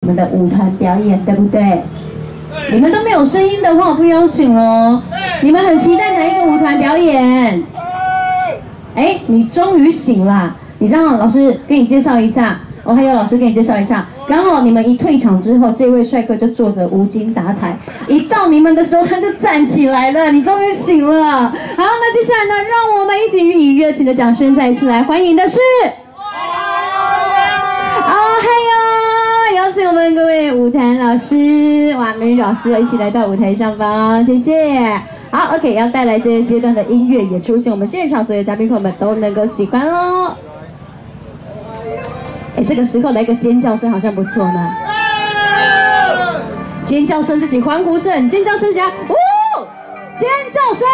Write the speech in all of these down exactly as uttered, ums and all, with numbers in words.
们的舞团表演，对不对？你们都没有声音的话，我不邀请哦。你们很期待哪一个舞团表演？哎，你终于醒啦！你这样，老师给你介绍一下。哦，还有老师给你介绍一下。刚好你们一退场之后，这位帅哥就坐着无精打采，一到你们的时候他就站起来了。你终于醒了。好，那接下来呢，让我们一起以热情的掌声再一次来欢迎的是。 邀请我们各位舞团老师，哇，美女老师一起来到舞台上方，谢谢。好 ，OK， 要带来这一阶段的音乐也出现，我们现场所有嘉宾朋友们都能够喜欢哦。哎，这个时候来个尖叫声好像不错呢。尖叫声自己欢呼声，尖叫声响，呜，尖叫声。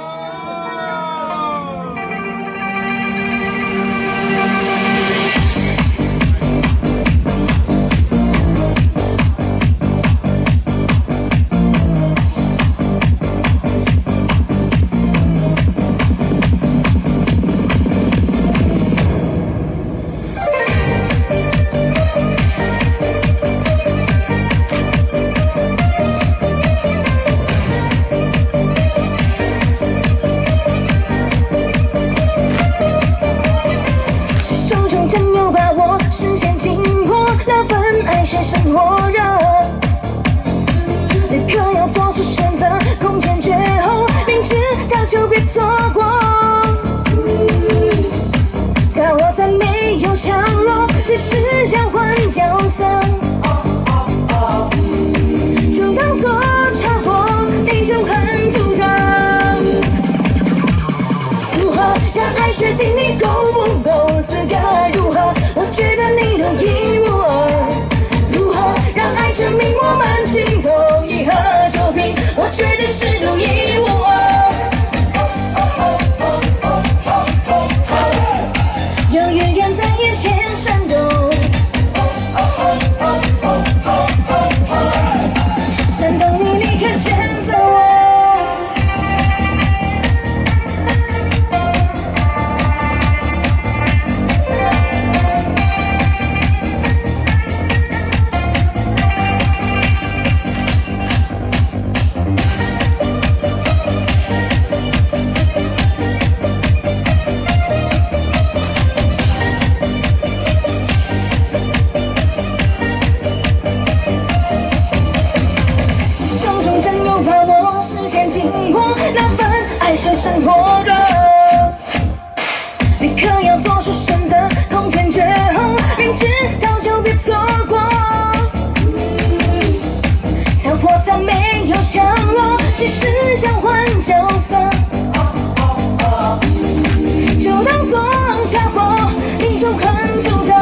生活热，立刻要做出选择，空前绝后，明知道就别错过。在我在没有强弱，只是交换角色，就当作插播，你就很独特。如何让爱决定你够不够资格？如何？我觉得你独一无二。 证明我们情投意合，就凭我绝对是独一无二。让远远在眼前闪动，闪动你立刻选择我。 生活热，立刻要做出选择，空前绝后，明知道就别错过。跳脱在没有强弱，其实交换角色，就当作插播，你就很独特。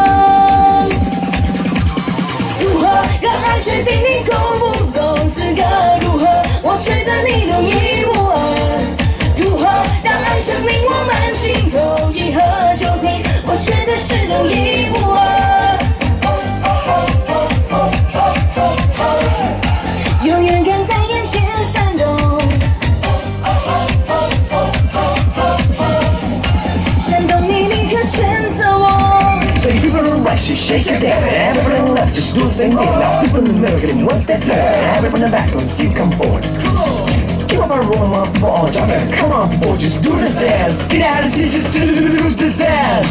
如何让爱决定你够不够资格？如何？我觉得你独一无二。 证明我们情投意合，就凭我绝对是独一无二。永远敢在眼前闪动，闪动你立刻选择我。So you people on the right, shake your damn. Everyone on the left, just do the same thing. Now people in the middle, getting one step left. Everyone in the back, let's see you come forward. Keep on rolling my ball, jump in. Come on, people, just do this dance. Get out of here, just do this dance.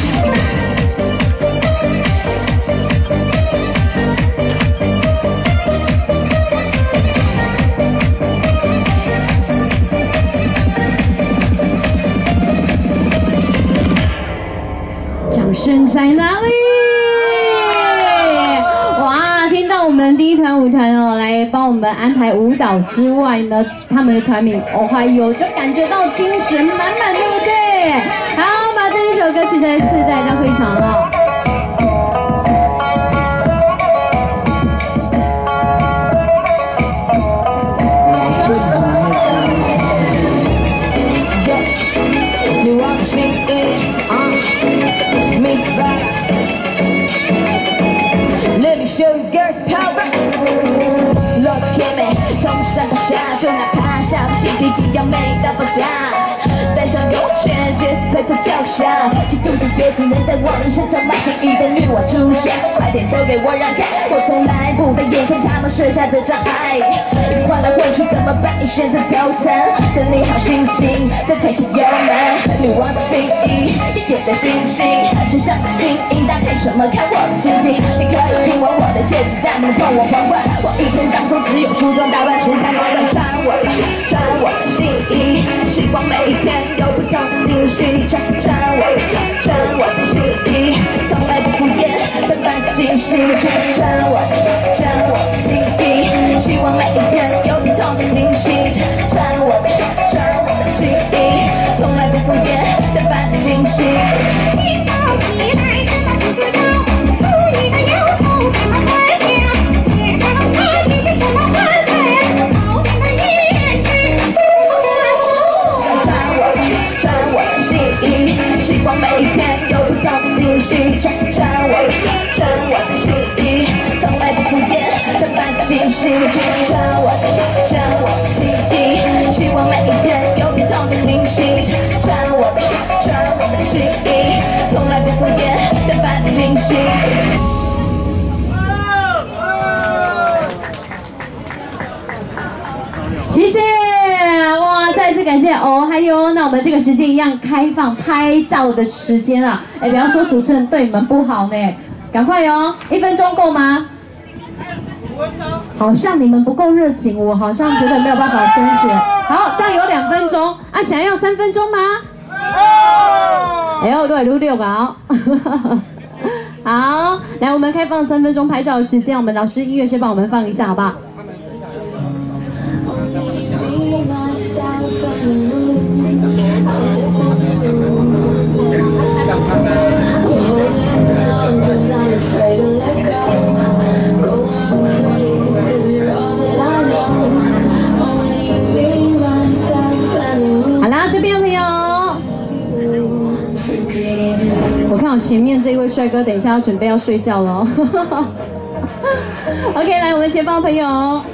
掌声在哪里？ 我们第一团舞团哦，来帮我们安排舞蹈之外呢，他们的团名哦还有就感觉到精神满满，对不对？好，把这一首歌曲再次带到会场了。Let me show you girls power. Look at me，从上到下，就哪怕下的星期定要美到爆炸。带上有钱，杰斯在他脚下，嫉妒的也只能在网上找马心仪的女王出现，快点都给我让开！我从来不带眼看他们设下的障碍，一直换来换去怎么办？你选择挑战，整理好心情，再抬起油门。女王的心意，一点的星星，身上的精英，搭配什么看我的心情。你可以亲吻我的戒指，但不能碰我皇冠。我一天当中只有梳妆打扮，身材模样，穿我的，穿我的心意。希望每一天有不同的惊喜，穿穿我的，穿我的心意，从来不敷衍，百般的惊喜，穿穿我的，穿我的心意，希望每一天有不同的惊喜，穿我的，穿我的心意，从来不敷衍，百般的惊喜。提早起来，什么金丝高，注意的有头，什么快笑，脸上的你是什么花色，好听的言语，什么花朵。穿我的，穿我的心意，希望每一天有不同的惊喜，穿穿我的，穿我的心意，从来不敷衍，百般的惊喜，穿穿我的，穿我的心意，希望每一天有不同的惊喜，穿我的，穿我的心意，从来不敷衍，百般的惊喜。 谢谢，哇！再次感谢哦，还有，那我们这个时间一样开放拍照的时间啊，哎，不要说主持人对你们不好呢，赶快哦，一分钟够吗？好像你们不够热情，我好像觉得没有办法争取。好，这样有两分钟啊，想要三分钟吗？哎呦，六六六啊！好，来，我们开放三分钟拍照的时间，我们老师音乐先帮我们放一下，好不好？好啦，这边朋友，我看我前面这一位帅哥，等一下要准备要睡觉了。OK， 来，我们前方朋友。